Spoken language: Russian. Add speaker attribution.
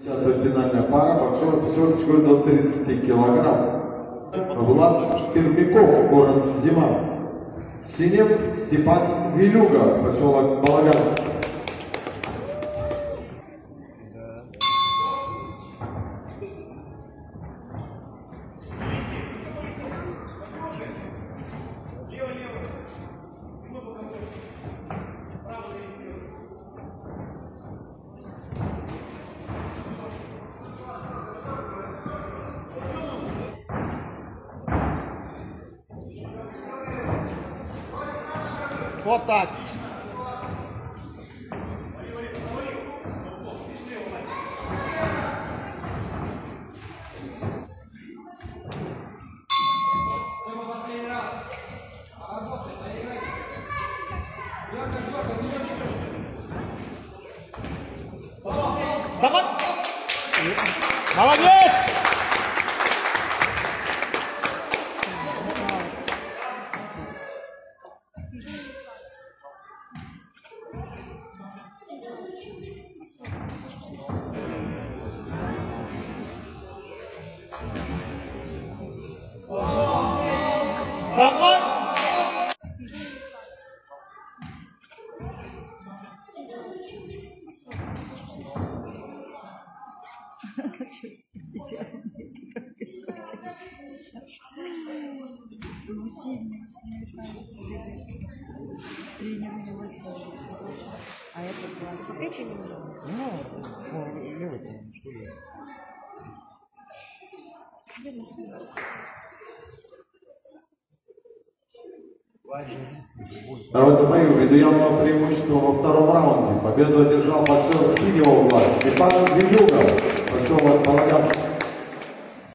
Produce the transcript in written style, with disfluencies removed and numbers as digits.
Speaker 1: Финальная пара, боксер пятерочку до 30 килограмм. Влад Пермяков, город Зима. В синем Степан Вилюга, поселок Балаганск.
Speaker 2: Вот так. Давай. Молодец! Давай!
Speaker 3: А это по печени?
Speaker 2: Ну, левый, по-моему, что ли?
Speaker 1: Народный бои ввиду явного преимущества во втором раунде. Победу одержал боксер синего угла Степан Вилюга.